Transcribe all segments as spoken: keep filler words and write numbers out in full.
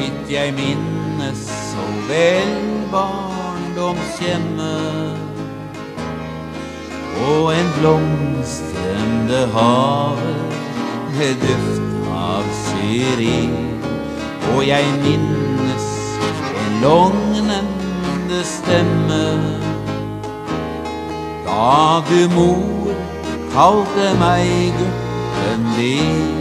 Hitt jeg minnes så vel barndomshjemmet og en blomstrende have med duft av syrin. Og jeg minnes en lognende stemme da du, mor, kalte meg gutten din.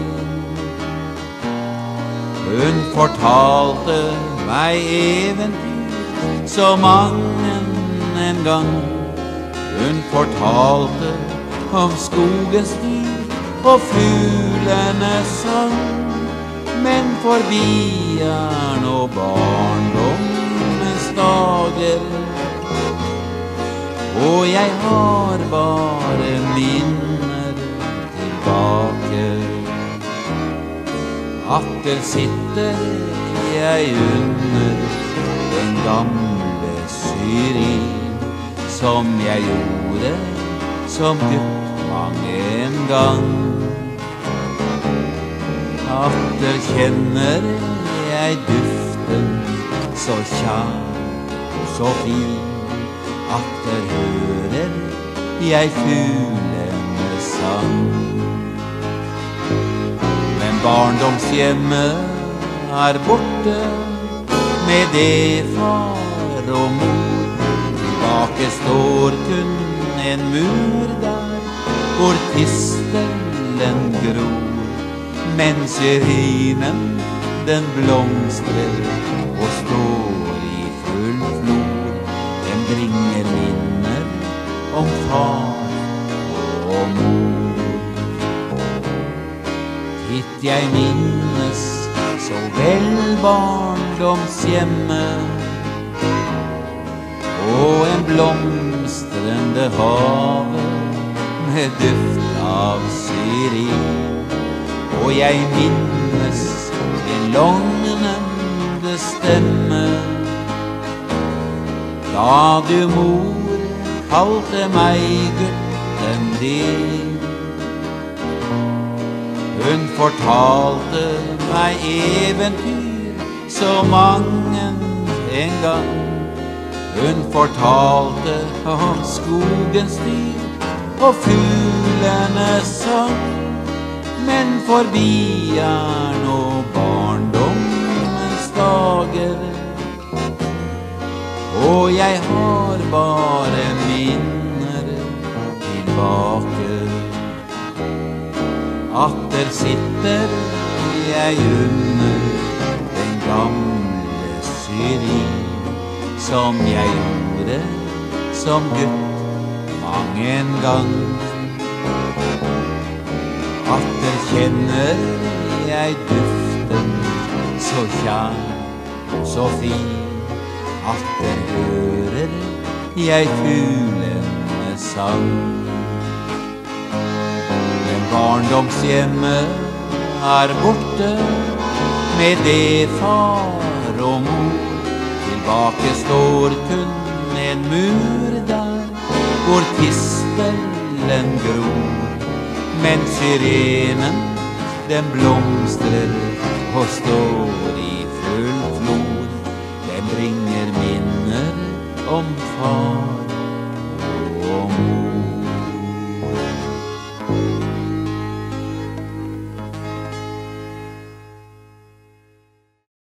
Hun fortalte meg eventyr så mangen en gang. Hun fortalte om skogens dyr og fuglenes sang. Men forbi er nå barndommens dager, og jeg har bare minner tilbake. Atter sitter jeg under den gamle syrin, som jeg gjorde som gutt mange en gang. Atter kjenner jeg duften så kjær og så fin. Atter hører jeg fuglenes sang. Men barndomshjemmet er borte med det far og mor. Tilbake står kun en mur der hvor tistelen gror. Men syrinen den blomstrer og står i full flor. Den bringer minner om far og mor. Hitt jeg minnes så vel barndomshjemmet og en blomstrende have med duft av syrin. Og jeg minnes en lognende stemme da du, mor, kalte meg gutten din. Hun fortalte meg eventyr så mangen en gang. Hun fortalte om skogens dyr og fuglenes sang. Men forbi er nå barndommens dager, og jeg har bare minner tilbake. Atter sitter jeg under den gamle syrin, som jeg gjorde som gutt mange en gang. Atter kjenner jeg duften så kjær og så fin. Atter hører jeg fuglenes sang. Men barndomshjemmet er borte med det far og mor. Tilbake står kun en mur der hvor tistelen gror. Men syrenen den blomstrer og står i full flor. Den bringer minner om far